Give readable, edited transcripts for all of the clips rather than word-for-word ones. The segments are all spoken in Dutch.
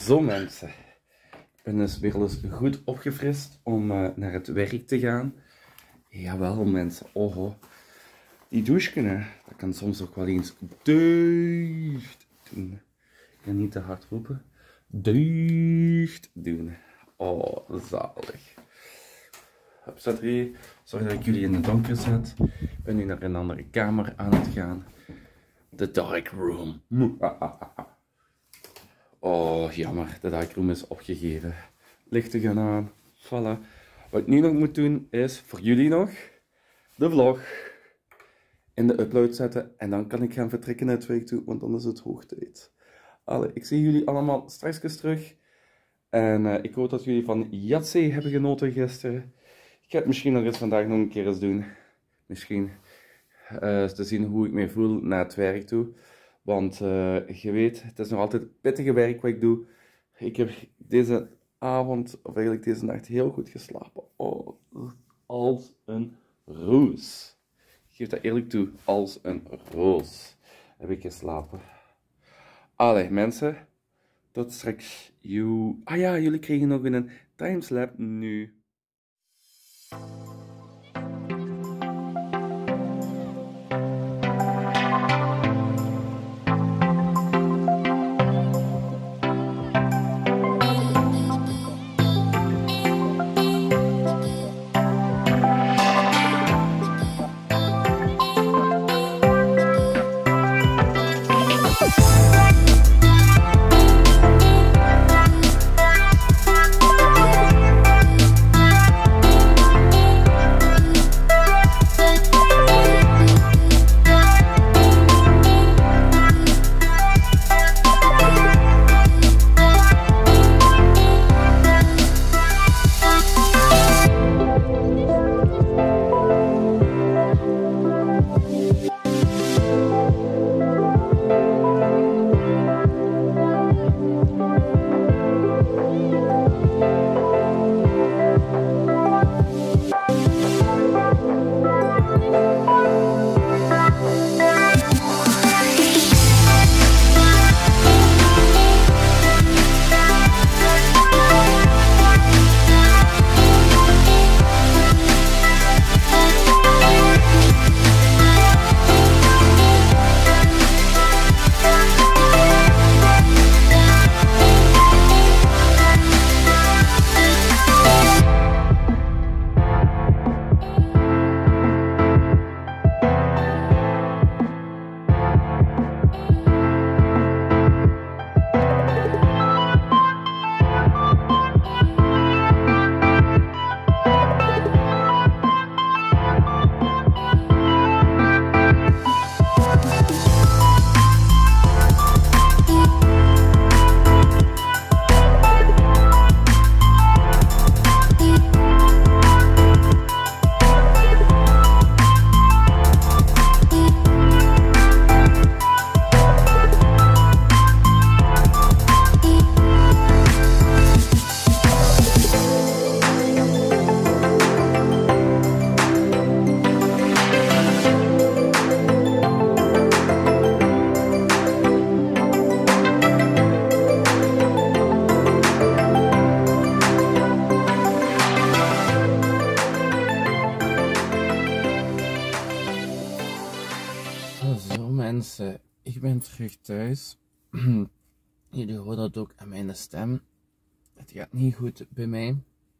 Zo mensen, ik ben dus weer eens goed opgefrist om naar het werk te gaan. Jawel mensen, oh, die douche, hè, dat kan soms ook wel eens deugd doen. Ik kan niet te hard roepen. Deugd doen. Oh, zalig. Opzet 3, zorg dat ik jullie in het donker zet. Ik ben nu naar een andere kamer aan het gaan. The dark room. Oh, jammer, de dark room is opgegeven. Lichten gaan aan. Voilà. Wat ik nu nog moet doen is voor jullie nog de vlog in de upload zetten. En dan kan ik gaan vertrekken naar het werk toe, want dan is het hoogtijd. Allee, ik zie jullie allemaal straks terug. En ik hoop dat jullie van Yatzee hebben genoten gisteren. Ik ga het misschien nog eens vandaag nog een keer eens doen. Misschien te zien hoe ik me voel naar het werk toe. Want je weet, het is nog altijd pittige werk wat ik doe. Ik heb deze avond, of eigenlijk deze nacht, heel goed geslapen. Oh, als een roos. Ik geef dat eerlijk toe, als een roos heb ik geslapen. Allee, mensen. Tot straks. Ah ja, jullie kregen nog een timeslap nu. Zo mensen, ik ben terug thuis. Jullie horen dat ook aan mijn stem. Het gaat niet goed bij mij.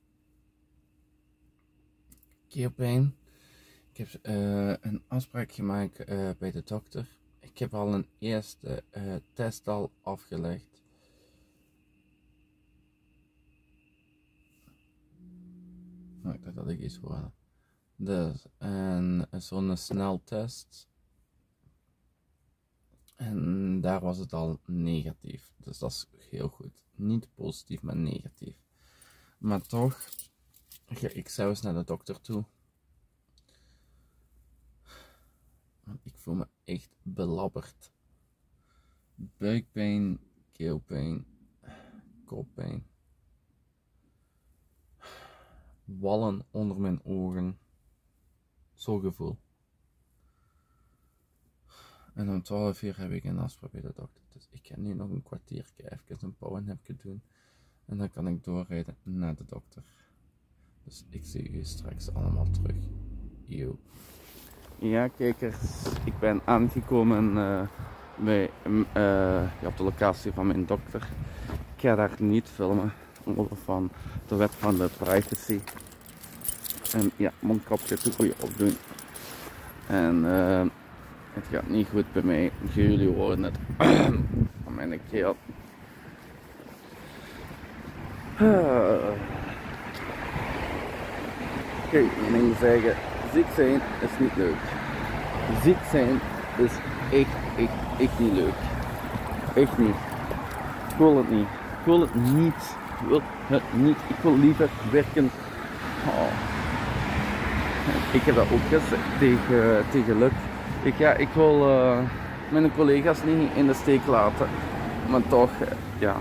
Keelpijn. Ik heb een afspraak gemaakt bij de dokter. Ik heb al een eerste test al afgelegd. Oh, ik dacht dat ik iets hoorde. Dus zo'n sneltest. En daar was het al negatief. Dus dat is heel goed. Niet positief, maar negatief. Maar toch ga ik zelfs naar de dokter toe. Want ik voel me echt belabberd. Buikpijn, keelpijn, koppijn. Wallen onder mijn ogen. Zo'n gevoel. En om 12 uur heb ik een afspraak bij de dokter. Dus ik ga nu nog een kwartiertje even een powernapje doen. En dan kan ik doorrijden naar de dokter. Dus ik zie u straks allemaal terug. Yo. Ja, kijkers, ik ben aangekomen op de locatie van mijn dokter. Ik ga daar niet filmen, omwille van de wet van de privacy. En ja, mondkapje te goed opdoen. En het gaat niet goed bij mij. Jullie horen het van mijn keel. Kijk, mijn dingen zeggen, ziek zijn is niet leuk. Ziek zijn is echt niet leuk. Echt niet. Ik wil het niet. Ik wil het niet. Ik wil het niet. Ik wil liever werken. Oh. Ik heb dat ook gezegd tegen Luc. Ik wil mijn collega's niet in de steek laten. Maar toch, ja.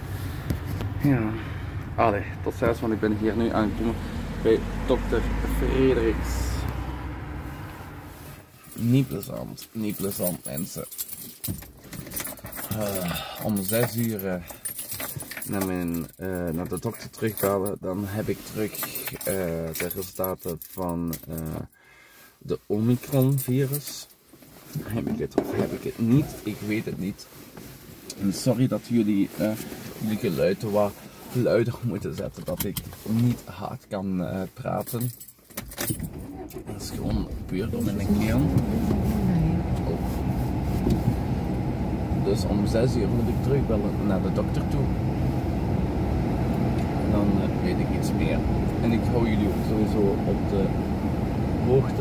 Allee, tot ziens, want ik ben hier nu aangekomen bij dokter Frederiks. Niet plezant mensen. Om 6 uur naar de dokter terugbellen, dan heb ik terug de resultaten van de Omicron virus. Heb ik het of heb ik het niet? Ik weet het niet. En sorry dat jullie geluiden wat luider moeten zetten, dat ik niet hard kan praten. Dat is gewoon puur door mijn keel. Oh. Dus om 6 uur moet ik terugbellen naar de dokter toe. En dan weet ik iets meer. En ik hou jullie ook sowieso op de hoogte.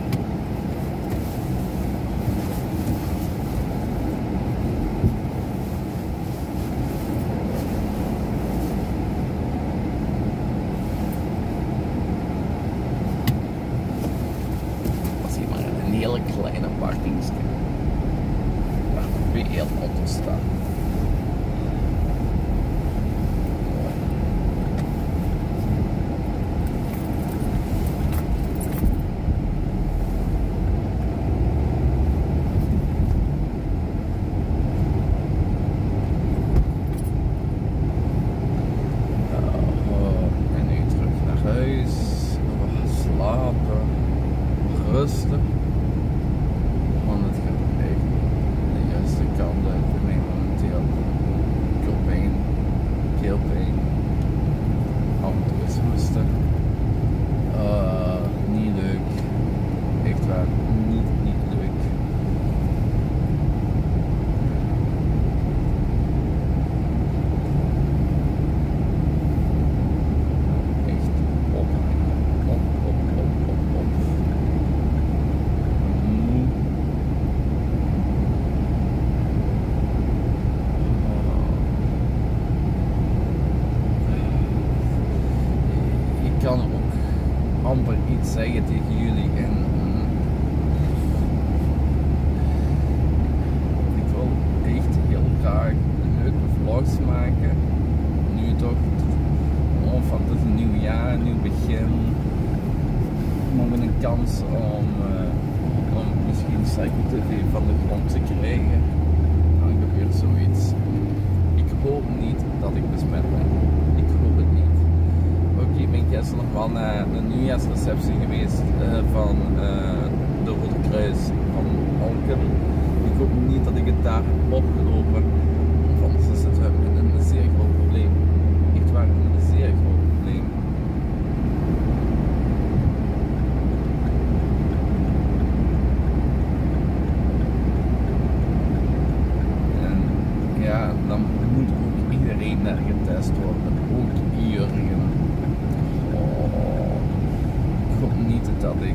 Hele kleine parkingsje waar veel auto's staan. En nu terug naar huis, slapen, rustig. Want het gaat echt de juiste kant uit voor mij momenteel. Keelpijn, af en toe is hoesten. Niet leuk. Echt waar, niet leuk. Echt op. Ik kan ook amper iets zeggen tegen jullie en ik wil echt heel graag leuke vlogs maken. Nu toch, van het is een nieuw jaar, een nieuw begin. We hebben een kans om misschien Psycho TV van de grond te krijgen. Dan gebeurt zoiets. Ik hoop niet dat ik besmet ben. Ik hoop het niet. Oké, ik ben gisteren nog wel naar de nieuwjaarsreceptie geweest van de Rode Kruis van Alken. Ik hoop niet dat ik het daar heb opgelopen, want anders is het een zeer groot probleem. Echt waar, een zeer groot probleem. En ja, dan moet ook iedereen daar getest worden, ook Jurgen. Ik hoop niet dat ik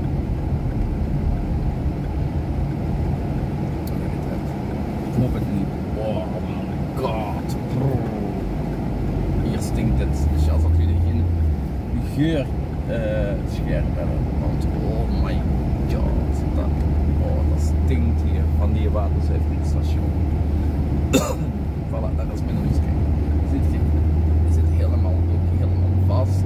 hoop het niet. Oh my god, bro. Hier stinkt het. Dus als dat jullie geen geur scherp hebben, want oh my god, dat stinkt hier van die waterzuiveringsstation. Voilà, dat is mijn neus. Je zit helemaal vast.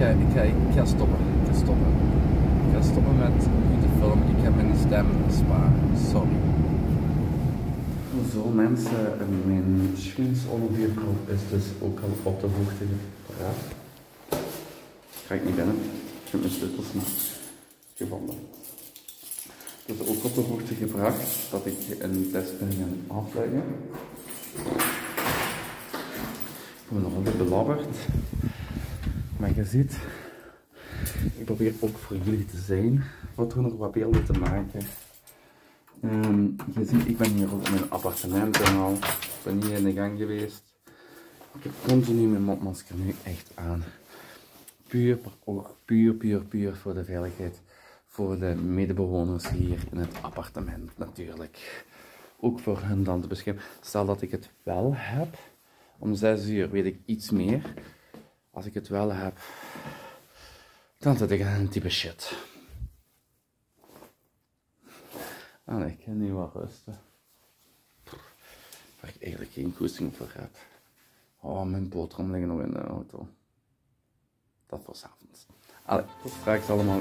ga stoppen. Ik ga stoppen met u te filmen. Ik heb mijn stem sparen. Sorry. Zo mensen, mijn schoensonderweerprop is dus ook al op de hoogte gebracht. Ga ik niet binnen. Ik heb mijn sleutels niet gevonden. Het is ook op de hoogte gebracht dat ik een test ben gaan afleggen. Ik ben nog altijd belabberd. Maar je ziet, ik probeer ook voor jullie te zijn, wat er nog wat beelden te maken. Je ziet, ik ben hier ook in mijn appartement en al. Ik ben hier in de gang geweest. Ik heb continu mijn mondmasker nu echt aan. Puur voor de veiligheid. Voor de medebewoners hier in het appartement natuurlijk. Ook voor hen dan te beschermen. Stel dat ik het wel heb. Om 6 uur weet ik iets meer. Als ik het wel heb, dan zit ik aan een type shit. Ah, ik kan nu wel rusten. Waar ik eigenlijk geen goesting voor heb. Oh, mijn boterham liggen nog in de auto. Dat voor 's avonds. Allee, tot straks allemaal.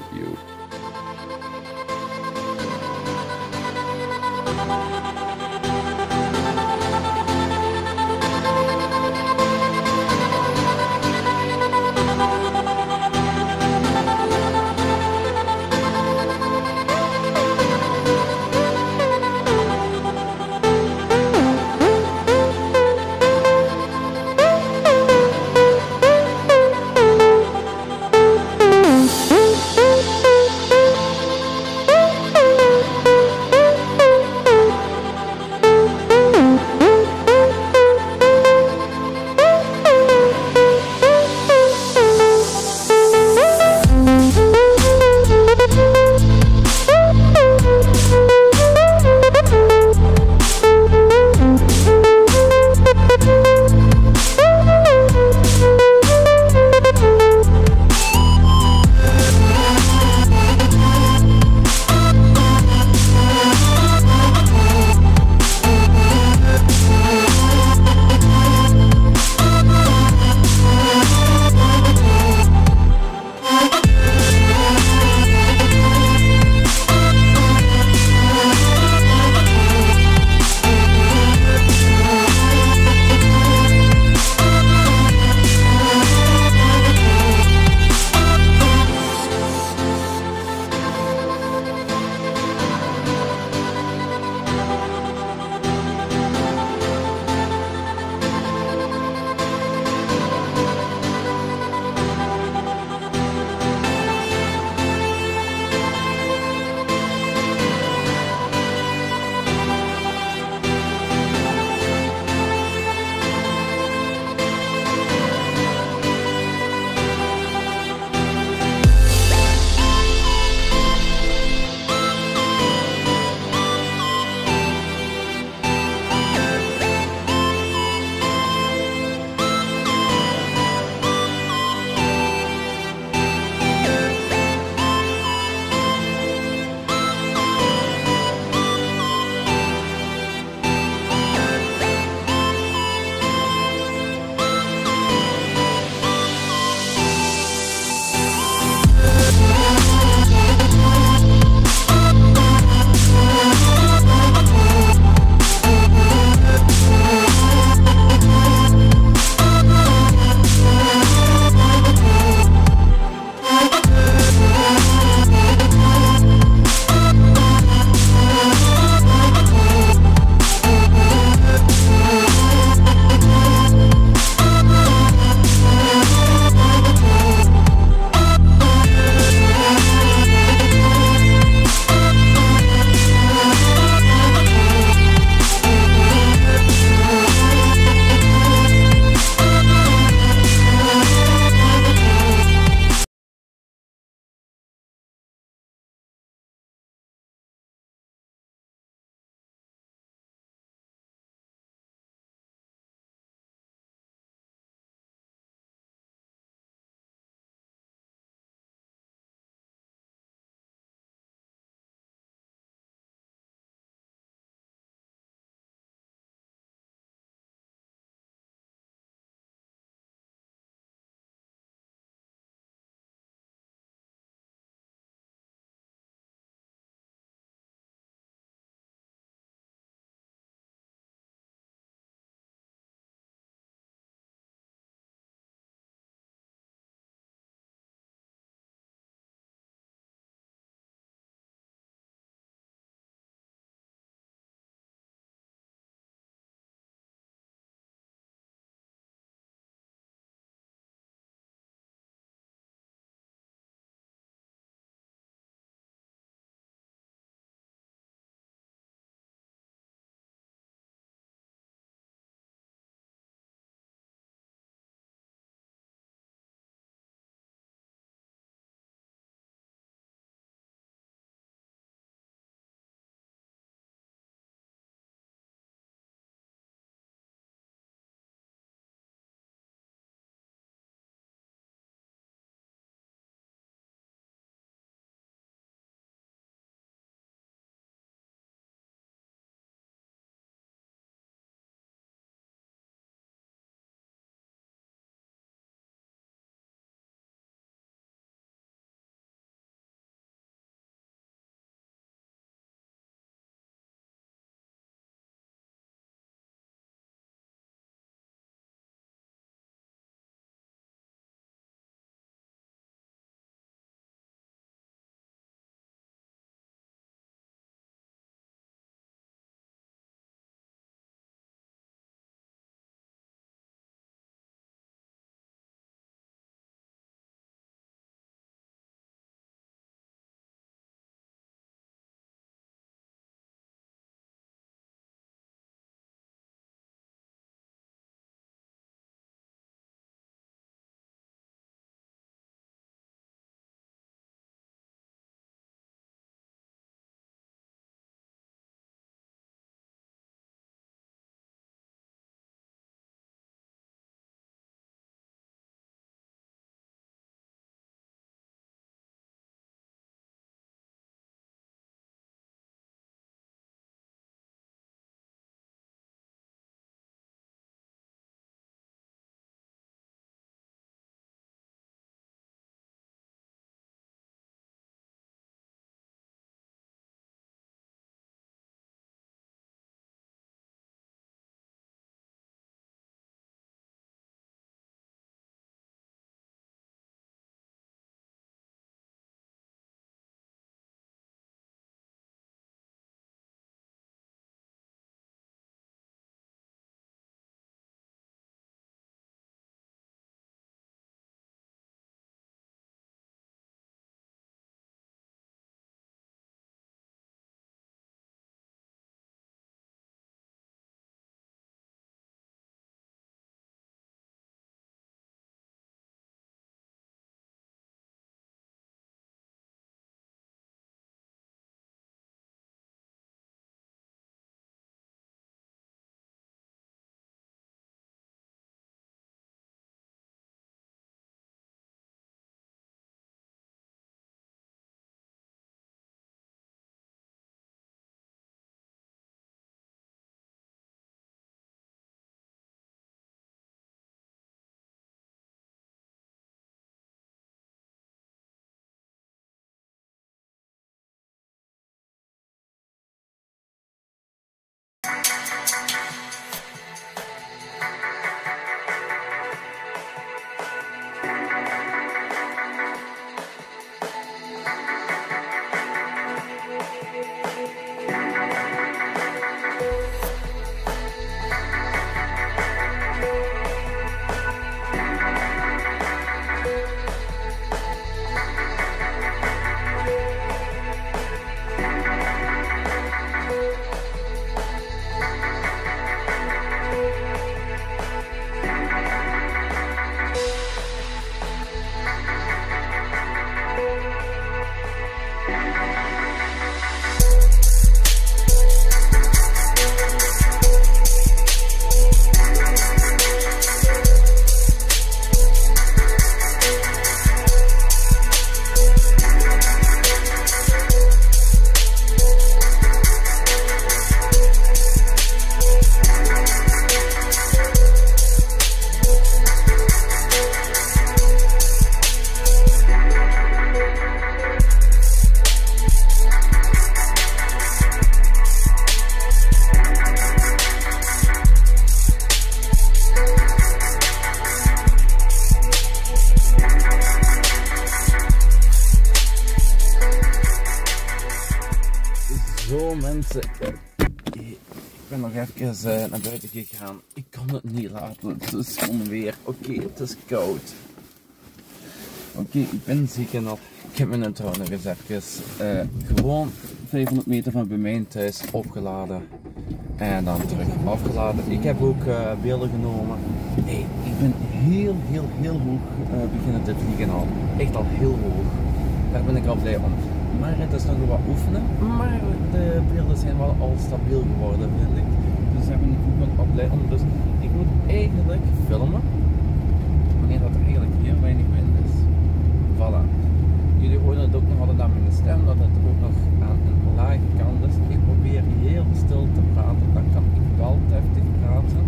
ik ben nog even naar buiten gegaan. Ik kan het niet laten. Het is gewoon weer. Oké, het is koud. Oké, ik ben ziek en al. Ik heb mijn intro nog eens even gewoon 500 meter van bij mij thuis opgeladen. En dan terug afgeladen. Ik heb ook beelden genomen. Hey, ik ben heel hoog beginnen te vliegen al. Echt al heel hoog. Daar ben ik al blij om. Maar het is nog wat oefenen. Maar de beelden zijn wel al stabiel geworden, vind ik. Dus daar ben ik ook wel blij om. Dus ik moet eigenlijk filmen wanneer dat er eigenlijk heel weinig wind is. Voilà. Jullie horen het ook nog altijd aan mijn stem, dat het ook nog aan een lage kant is. Ik probeer heel stil te praten, dan kan ik wel deftig praten.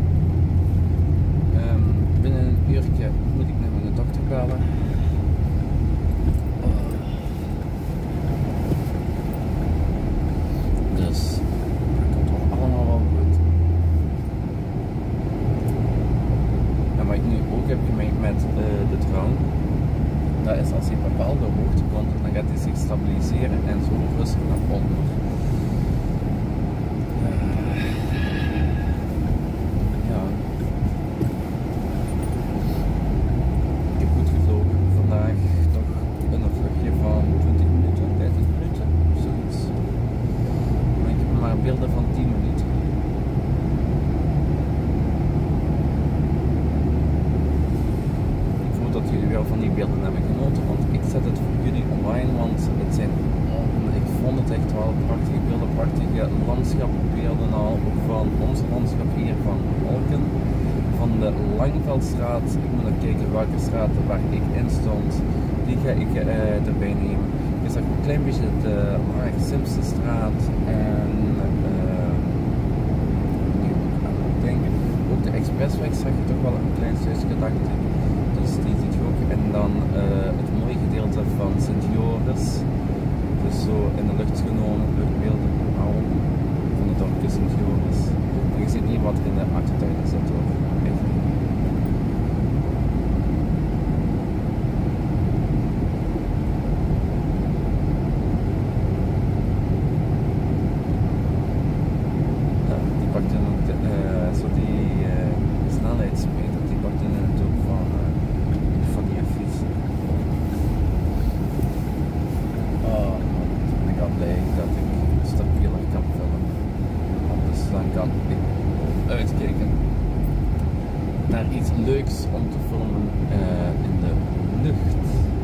Binnen een uurtje moet ik naar mijn dokter bellen. Dus dat komt wel allemaal wel goed. En wat ik nu ook heb gemerkt met de drone, dat is als hij op een bepaalde hoogte komt, dan gaat hij zich stabiliseren en zo rustig naar onder. Ja. Ik heb goed gevlogen vandaag, toch een vluchtje van 20 minuten, 30 minuten, zoiets. Maar ik heb maar beelden van 10 minuten. Dat jullie wel van die beelden hebben genoten, want ik zet het voor jullie online, want het zijn, ik vond het echt wel prachtige beelden, prachtige landschapbeelden al, van ons landschap hier van Alken, van de Langveldstraat. Ik moet nog kijken welke straat waar ik in stond, die ga ik erbij nemen. Je zag een klein beetje de Laag Simpsonstraat en nu moet ik aan het denken, ook de expressweg zag je toch wel een klein stukje gedachte. Dus die ziet je ook. En dan het mooie gedeelte van Sint-Joris. Dus zo in de lucht genomen, luchtbeelden al van het dorpje Sint-Joris. En je ziet niet wat er in de achtertuin zit hoor. Echt niet. Ja, die pakte ook zo die snelheidsmeter, die pakte het ook van die fiets. Oh, ben ik al blij dat ik stabieler kan filmen. Dus dan kan ik uitkijken naar iets leuks om te filmen in de lucht.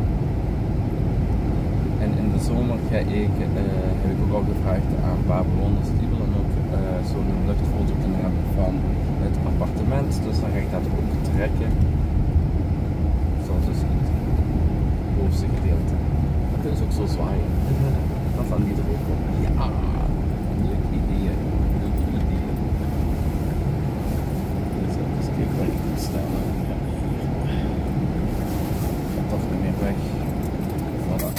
En in de zomer heb ik ook al gevraagd aan een paar bewoners die willen ook zo'n luchtfoto kunnen hebben van het appartement. Dus dan ga ik dat ook trekken. Zoals dus het bovenste gedeelte. Dat kunnen ze ook zo zwaaien. Dat dan die er ook op. Ja, leuk idee. Leuk idee. Dus even kijken waar ik moet staan. Ja, hier. Ik ga toch niet meer weg. Voilà.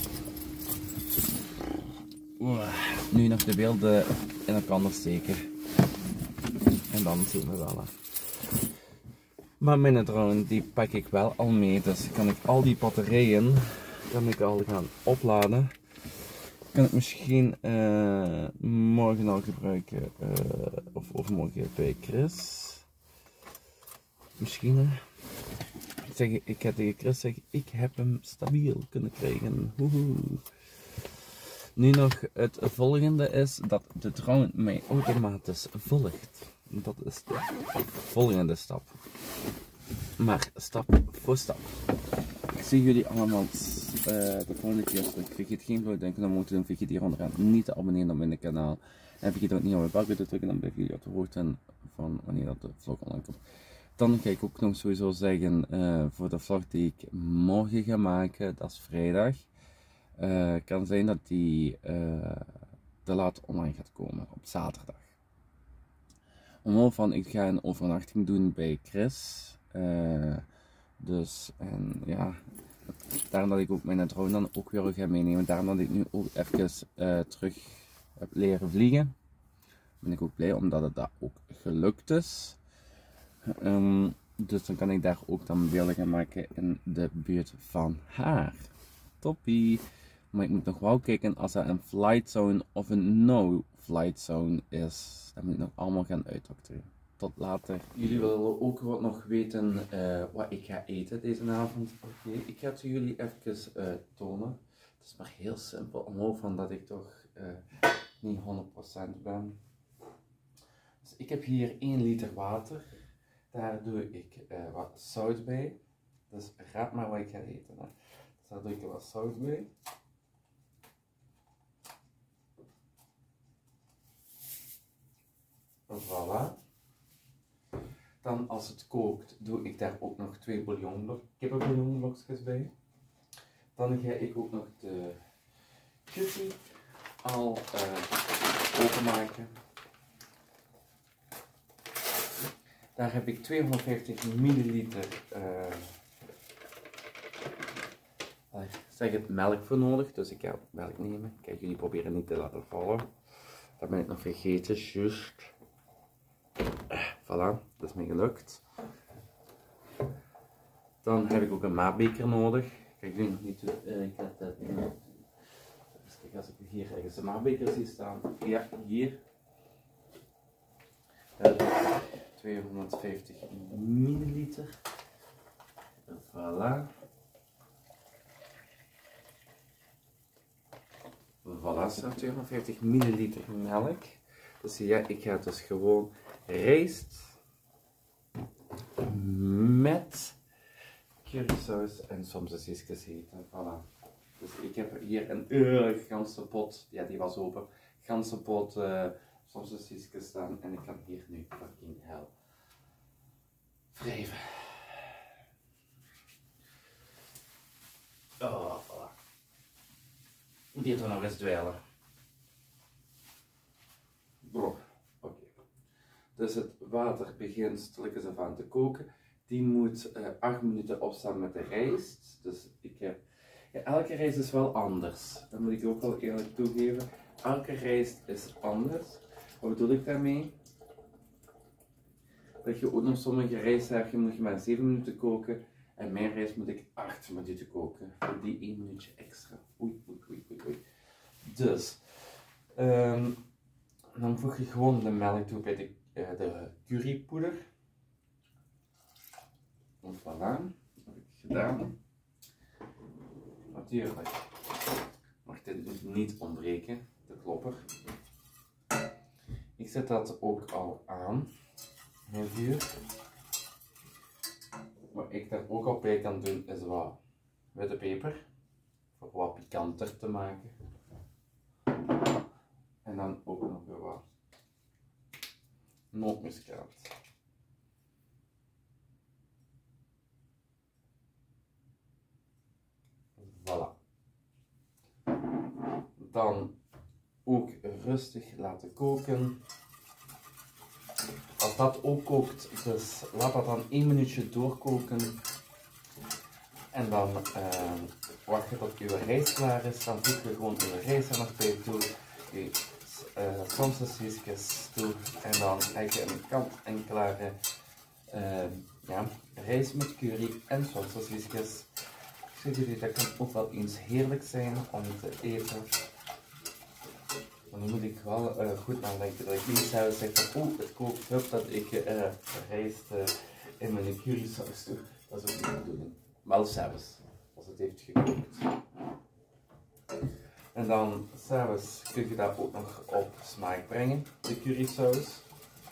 Nu nog de beelden in elkaar steken. En dan zien we wel. Maar mijn drone die pak ik wel al mee, dus kan ik al die batterijen kan ik al gaan opladen. Kan ik misschien morgen al gebruiken of overmorgen bij Chris. Misschien. Ik ga tegen Chris zeggen, ik heb hem stabiel kunnen krijgen. Woehoe. Nu nog het volgende is dat de drone mij automatisch volgt. Dat is de volgende stap. Maar stap voor stap. Ik zie jullie allemaal de volgende keer terug. Vergeet geen blauw duimpje omhoog te doen. Vergeet hier onderaan niet te abonneren op mijn kanaal. En vergeet ook niet op mijn belletje te drukken. Dan blijven jullie op de hoogte van wanneer dat de vlog online komt. Dan ga ik ook nog sowieso zeggen voor de vlog die ik morgen ga maken. Dat is vrijdag. Kan zijn dat die te laat online gaat komen op zaterdag. Omhoog van ik ga een overnachting doen bij Chris. Dus en ja, daarom dat ik ook mijn drone dan ook weer ga meenemen. Daarom dat ik nu ook even terug heb leren vliegen. Ben ik ook blij omdat het dat ook gelukt is. Dus dan kan ik daar ook dan beelden gaan maken in de buurt van haar. Toppie! Maar ik moet nog wel kijken als dat een flight zone of een no flight zone is. Dat moet ik nog allemaal gaan uitdokteren. Tot later. Jullie willen ook wat nog weten wat ik ga eten deze avond. Oké, ik ga het jullie even tonen. Het is maar heel simpel, omhoog van dat ik toch niet 100% ben. Dus ik heb hier 1 liter water. Daar doe ik wat zout bij. Dus raad maar wat ik ga eten. Hè. Dus daar doe ik wat zout bij. Voilà. Dan als het kookt, doe ik daar ook nog 2 kippenbouillonblokjes bij. Dan ga ik ook nog de curry al openmaken. Daar heb ik 250 milliliter zeg het melk voor nodig, dus ik ga melk nemen. Kijk, jullie proberen niet te laten vallen. Dat ben ik nog vergeten, juist. Voilà, dat is me gelukt. Dan heb ik ook een maatbeker nodig. Kijk, ik doe nog niet. Ik ga dat doen. Dus kijk, als ik hier ergens een maatbeker zie staan. Ja, hier. Daar heb ik 250 milliliter. Voilà. Voilà, staat 250 milliliter melk. Dus ja, ik ga dus gewoon rijst met currysaus en soms sisjes eten. Voilà. Dus ik heb hier een ganse pot, ja die was open, ganse pot soms sisjes staan en ik kan hier nu fucking hell wrijven. Oh, voilà. Die er nog eens dweilen. Oké. Dus het water begint stilletjes af aan te koken. Die moet 8 minuten opstaan met de rijst. Dus ik heb... Ja, elke rijst is wel anders. Dat moet ik ook wel eerlijk toegeven. Elke rijst is anders. Wat bedoel ik daarmee? Dat je ook nog sommige rijst hebt, moet je maar 7 minuten koken. En mijn rijst moet ik 8 minuten koken. Voor die 1 minuutje extra. Oei, oei, oei, oei, oei. Dus... dan voeg je gewoon de melk toe bij de currypoeder. En voilà, dat heb ik gedaan. Natuurlijk mag dit niet ontbreken, de klopper. Ik zet dat ook al aan, mijn vuur. Wat ik daar ook al bij kan doen is wat witte peper, voor wat pikanter te maken. En dan ook nog weer wat nootmuskaat. Voilà. Dan ook rustig laten koken. Als dat ook kookt, dus laat dat dan 1 minuutje doorkoken. En dan wacht je tot je rijst klaar is. Dan voeg je gewoon je rijst er nog bij toe. Soms sisjes toe en dan heb je een kant-en-klare rijst met curry en soms sisjes. Zeg jullie, dat kan ook wel eens heerlijk zijn om te eten. Maar dan moet ik wel goed nadenken dat ik niet zelf zeg van het kookt up dat ik rijst in mijn currysaus doe. Dat is ook niet de bedoeling. Wel zelfs, als het heeft gekookt. En dan s'avonds kun je dat ook nog op smaak brengen, de currysaus.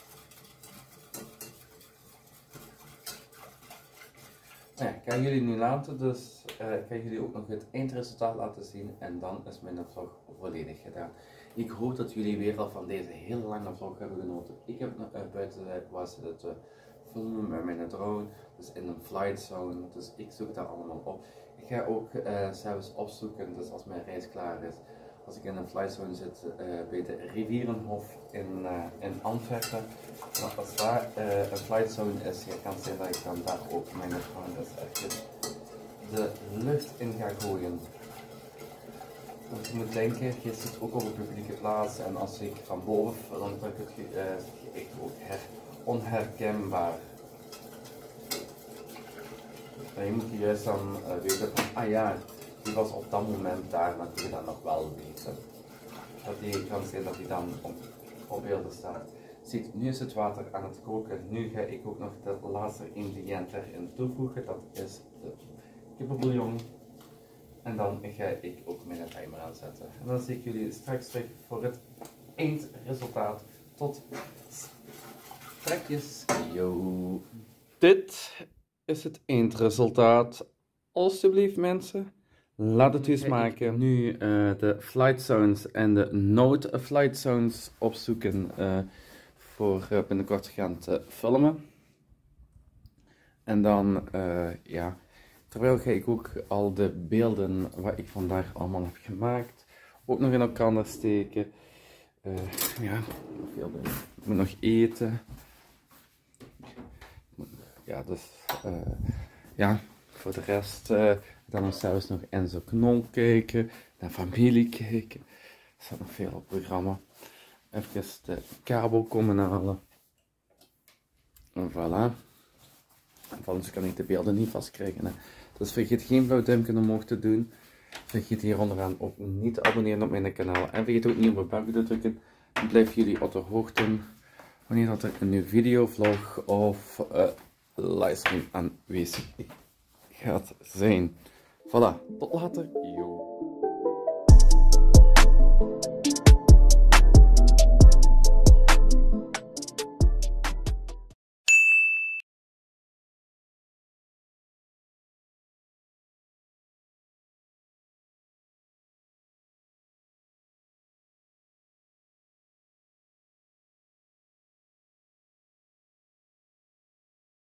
Nou ja, ik ga jullie nu laten, dus ik ga jullie ook nog het eindresultaat laten zien en dan is mijn vlog volledig gedaan. Ik hoop dat jullie weer al van deze hele lange vlog hebben genoten. Ik heb nog buiten was het filmen met mijn drone, dus in een flight zone, dus ik zoek dat allemaal op. Ik ga ook zelfs opzoeken, dus als mijn reis klaar is, als ik in een flight zone zit bij de Rivierenhof in Antwerpen. Maar als daar een flight zone is, je kan zien dat ik dan daar ook mijn drone dus echt de lucht in ga gooien. Want je moet denken, je zit ook op een publieke plaats en als ik van boven film, dan is het echt ook onherkenbaar. En je moet juist dan weten van, ah ja, die was op dat moment daar, maar die dat nog wel weten. Dat die kan zijn dat die dan op beelden staat. Ziet, nu is het water aan het koken. Nu ga ik ook nog de laatste ingrediënt erin toevoegen. Dat is de kippenbouillon. En dan ga ik ook mijn timer aanzetten. En dan zie ik jullie straks terug voor het eindresultaat. Tot strakjes. Yo. Dit is het eindresultaat. Alsjeblieft mensen, laat het u eens maken. Nu de flight sounds en de note flight sounds opzoeken voor binnenkort gaan te filmen. En dan, ja, terwijl ga ik ook al de beelden wat ik vandaag allemaal heb gemaakt ook nog in elkaar steken. Ja, veel beelden. Ik moet nog eten. Ja, dus, ja, voor de rest dan nog zelfs nog Enzo Knol kijken, naar familie kijken. Er staat nog veel op het programma. Even de kabel komen halen. En voilà. Anders kan ik de beelden niet vastkrijgen. Hè. Dus vergeet geen blauw duimpje omhoog te doen. Vergeet hier onderaan ook niet te abonneren op mijn kanaal. En vergeet ook niet op het belletje te drukken. Dan blijven jullie op de hoogte wanneer dat er een nieuwe videovlog of livestream aanwezig gaat zijn. Voilà, tot later. Yo.